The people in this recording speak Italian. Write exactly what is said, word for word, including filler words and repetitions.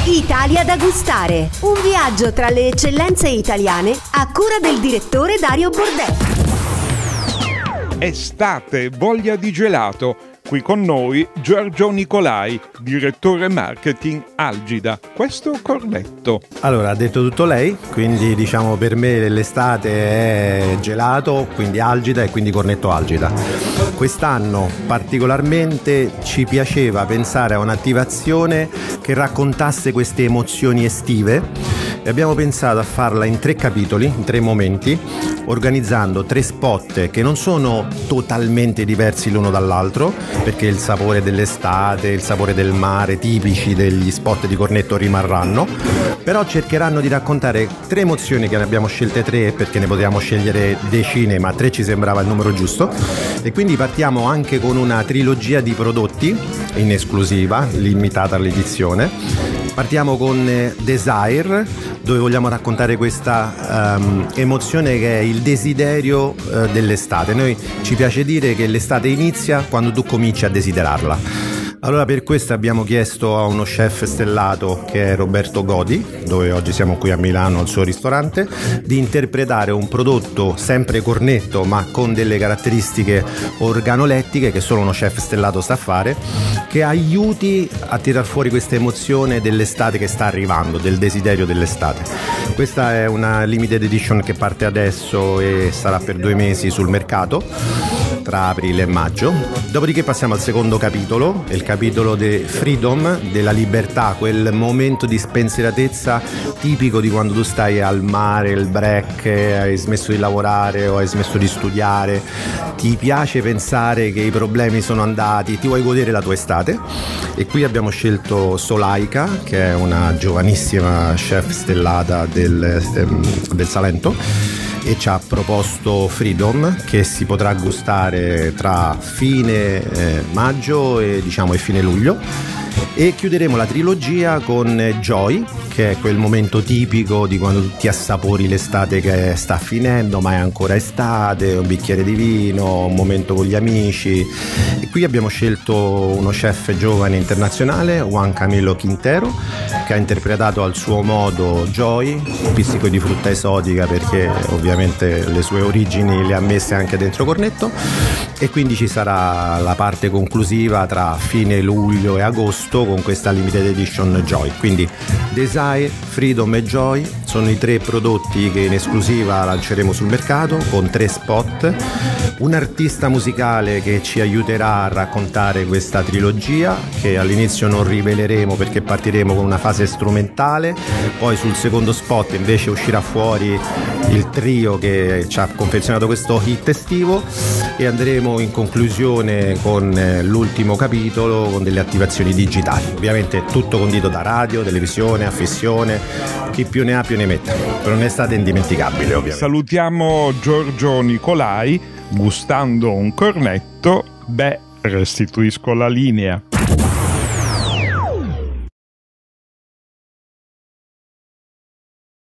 Italia da gustare, un viaggio tra le eccellenze italiane a cura del direttore Dario Bordetti. Estate, voglia di gelato. Qui con noi Giorgio Nicolai, direttore marketing Algida. Questo cornetto. Allora, ha detto tutto lei, quindi diciamo per me l'estate è gelato, quindi Algida e quindi cornetto Algida. Quest'anno particolarmente ci piaceva pensare a un'attivazione che raccontasse queste emozioni estive e abbiamo pensato a farla in tre capitoli, in tre momenti, organizzando tre spot che non sono totalmente diversi l'uno dall'altro, perché il sapore dell'estate, il sapore del mare tipici degli spot di cornetto rimarranno, però cercheranno di raccontare tre emozioni, che ne abbiamo scelte tre perché ne potevamo scegliere decine, ma tre ci sembrava il numero giusto, e quindi partiamo anche con una trilogia di prodotti in esclusiva, limitata all'edizione. Partiamo con Desire, dove vogliamo raccontare questa um, emozione che è il desiderio uh, dell'estate. Noi ci piace dire che l'estate inizia quando tu cominci a desiderarla. Allora per questo abbiamo chiesto a uno chef stellato che è Roberto Godi, dove oggi siamo qui a Milano al suo ristorante, di interpretare un prodotto sempre cornetto ma con delle caratteristiche organolettiche che solo uno chef stellato sa fare, che aiuti a tirar fuori questa emozione dell'estate che sta arrivando, del desiderio dell'estate. Questa è una limited edition che parte adesso e sarà per due mesi sul mercato tra aprile e maggio. Dopodiché passiamo al secondo capitolo, il capitolo de freedom, della libertà, quel momento di spensieratezza tipico di quando tu stai al mare, il break, hai smesso di lavorare o hai smesso di studiare, ti piace pensare che i problemi sono andati, ti vuoi godere la tua estate. E qui abbiamo scelto Solaika, che è una giovanissima chef stellata del, del Salento, e ci ha proposto Freedom, che si potrà gustare tra fine eh, maggio e diciamo e fine luglio. E chiuderemo la trilogia con Joy, che è quel momento tipico di quando ti assapori l'estate che sta finendo ma è ancora estate, un bicchiere di vino, un momento con gli amici. E qui abbiamo scelto uno chef giovane internazionale, Juan Camilo Quintero, che ha interpretato al suo modo Joy, un pizzico di frutta esotica perché ovviamente le sue origini le ha messe anche dentro cornetto, e quindi ci sarà la parte conclusiva tra fine luglio e agosto con questa limited edition Joy. Quindi Desire, Freedom e Joy sono i tre prodotti che in esclusiva lanceremo sul mercato, con tre spot, un artista musicale che ci aiuterà a raccontare questa trilogia, che all'inizio non riveleremo perché partiremo con una fase strumentale, poi sul secondo spot invece uscirà fuori il trio che ci ha confezionato questo hit estivo, e andremo in conclusione con l'ultimo capitolo con delle attivazioni digitali, ovviamente tutto condito da radio, televisione, affissione, chi più ne ha più ne metta, per un'estate indimenticabile ovviamente. Salutiamo Giorgio Nicolai, gustando un cornetto, beh, restituisco la linea.